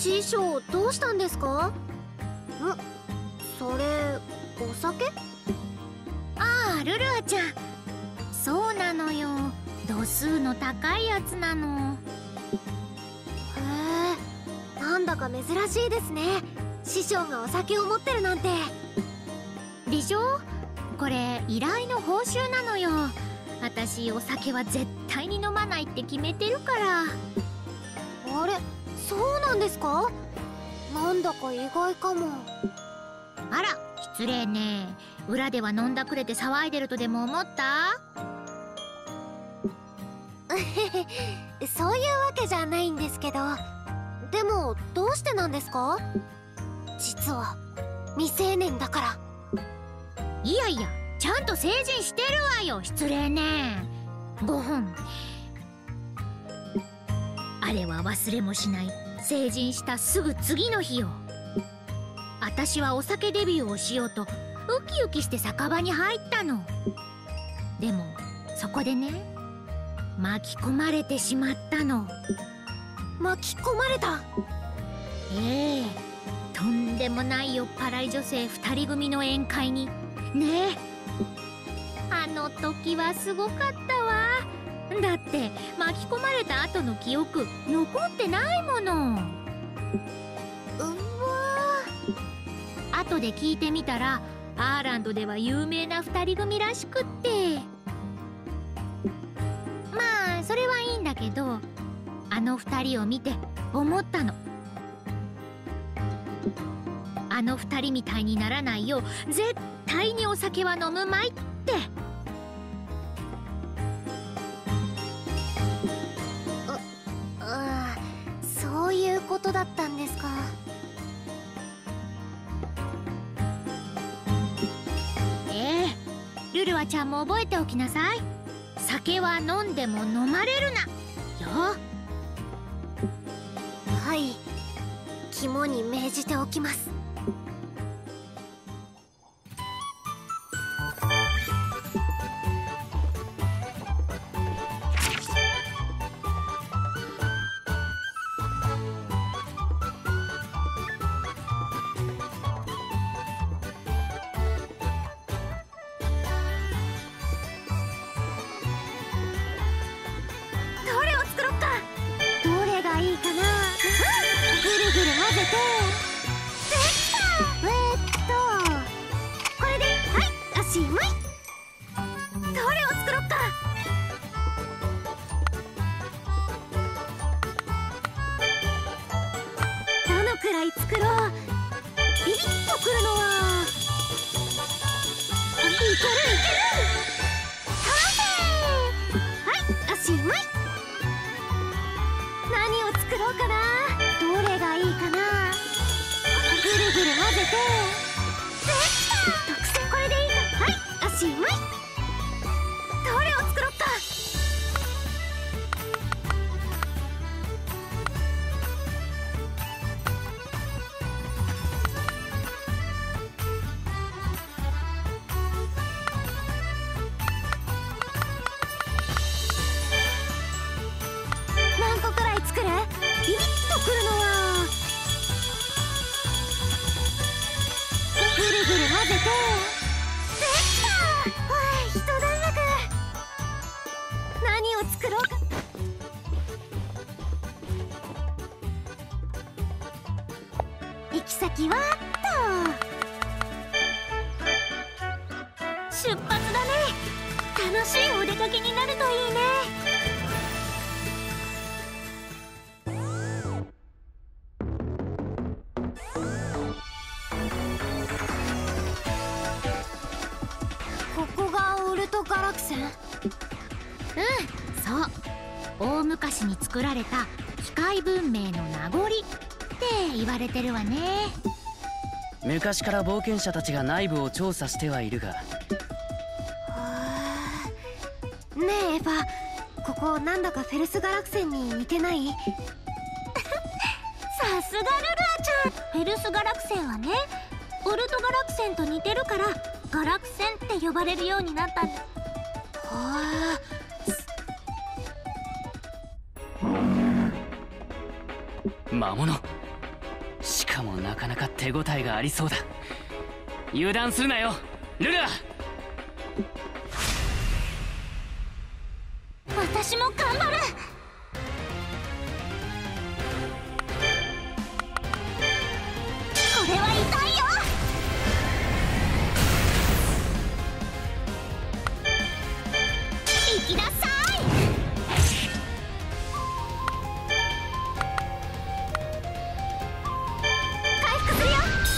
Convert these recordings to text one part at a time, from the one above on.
師匠、どうしたんですか？それお酒？ ああ、ルルアちゃん、そうなのよ。度数の高いやつなの。 へえ、なんだか珍しいですね。師匠がお酒を持ってるなんて。 でしょ？これ依頼の報酬なのよ。私お酒は絶対に飲まないって決めてるから。 あれ、そうなんですか？なんだか意外かも。 あら、失礼ね。裏では飲んだくれて騒いでるとでも思った？ そういうわけじゃないんですけど。でもどうしてなんですか？実は未成年だから。 いやいや、ちゃんと成人してるわよ。失礼ね。5本。あれは忘れもしない。成人したすぐ次の日よ。私はお酒デビューをしようとウキウキして酒場に入ったの。でもそこでね、巻き込まれてしまったの。 巻き込まれた？ ええ、とんでもない酔っ払い女性2人組の宴会にねえ。あの時はすごかったわ。だって巻き込まれた後の記憶残ってないもの。後で聞いてみたら、アーランドでは有名な2人組らしくって。まあそれはいいんだけど、あの2人を見て思ったの。あの2人みたいにならないよう絶対にお酒は飲むまいって。 そういうことだったんですか。 ルルアちゃんも覚えておきなさい。酒は飲んでも飲まれるなよ。 はい、肝に銘じておきます。行き先は出発だね。楽しいお出かけになるといいね。ここがウルトガラクセン？ そう。大昔に作られた機械文明の名残って言われてるわね。 昔から冒険者たちが内部を調査してはいるが。 ねえエヴァ、ここなんだかフェルスガラクセンに似てない？さすがルルアちゃん。フェルスガラクセンはね、ウルトガラクセンと似てるからガラクセンって呼ばれるようになったんだ。は魔物、 かもなかなか手応えがありそうだ。油断するなよルルア。 私も頑張る。これは痛いよ。行きなさい。回復するよ。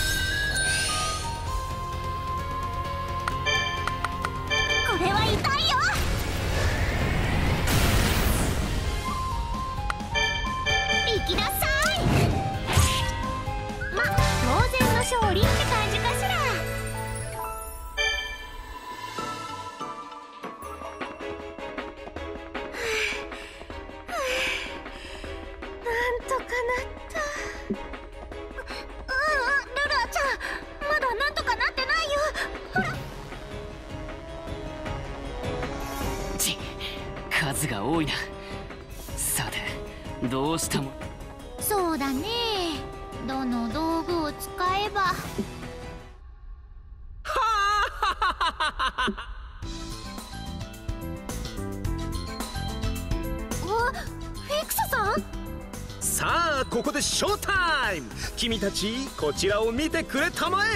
これは痛いよ。行きなさい。ま、当然の勝利って感じかしら。なんとかなった。ルルアちゃん、まだなんとかなってないよ。ほら。 数が多いな。さてどうしたも。 そうだね。どの道具を使えば。 フィクサさん。 さあここでショータイム。君たちこちらを見てくれたまえ。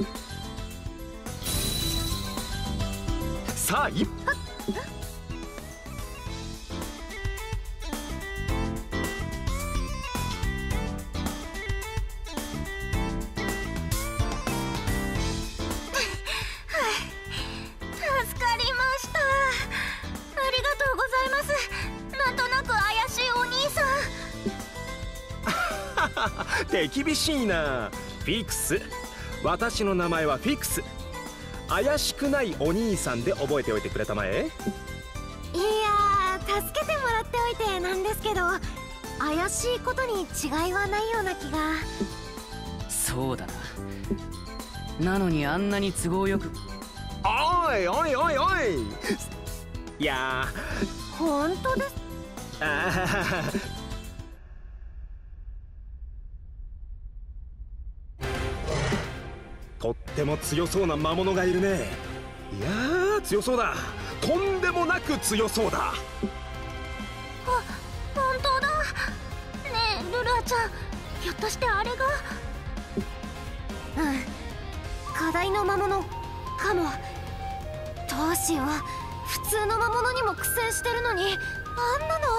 さあ助かりました。ありがとうございます。なんとなく怪しいお兄さん。 手厳しいな。フィクス、私の名前はフィクス。怪しくないお兄さんで覚えておいてくれたまえ。 いや助けてもらっておいてなんですけど、怪しいことに違いはないような気が。 そうだな。なのにあんなに都合よく。 おいおいおいおい。いや本当です。 とっても強そうな魔物がいるね。いやー強そうだ。とんでもなく強そうだ。 本当だ。ねえルルアちゃん、ひょっとしてあれが。課題の魔物かも。どうしよう、普通の魔物にも苦戦してるのにあんなの。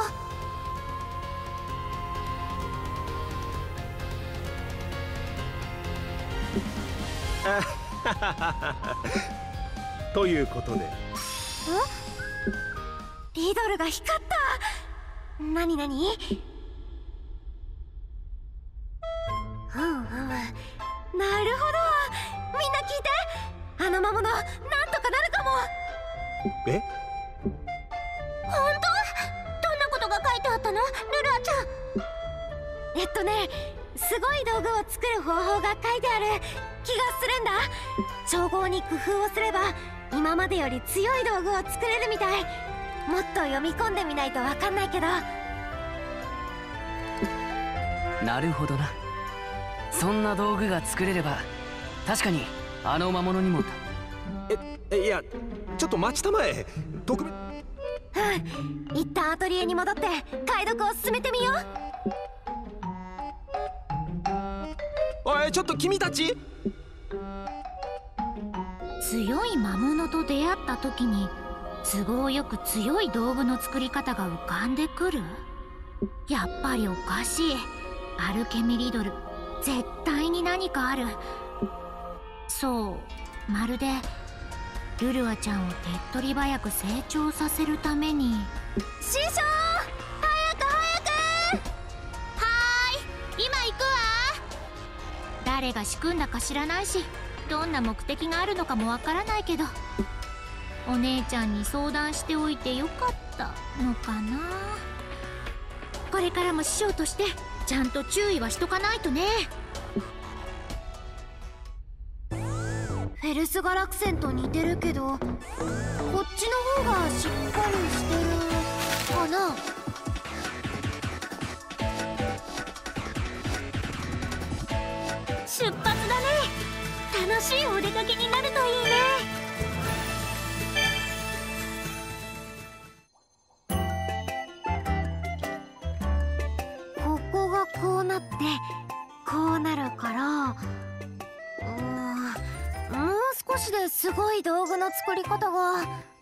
ということで。 リドルが光った。なになに。なるほど。みんな聞いて。あの魔物なんとかなるかも。 え？ 本当？どんなことが書いてあったのルルアちゃん。すごい道具を作る方法が書いてある気がするんだ。調合に工夫をすれば今までより強い道具を作れるみたい。もっと読み込んでみないとわかんないけど。 なるほどな。そんな道具が作れれば確かにあの魔物にも。 いやちょっと待ちたまえ。 一旦アトリエに戻って解読を進めてみよう。 おいちょっと君たち。 強い魔物と出会った時に都合よく強い道具の作り方が浮かんでくる。やっぱりおかしい。アルケミリドル絶対に何かある。そうまるでルルアちゃんを手っ取り早く成長させるために。 師匠、早くはーい、今行くわ。誰が仕組んだか知らないしどんな目的があるのかもわからないけど、お姉ちゃんに相談しておいてよかったのかな。これからも師匠としてちゃんと注意はしとかないとね。 フェルスガラクセンと似てるけど、こっちの方がしっかりしてるかな。 出発だね。楽しいお出かけになるといいね。ここがこうなってこうなるから、もう少しですごい道具の作り方が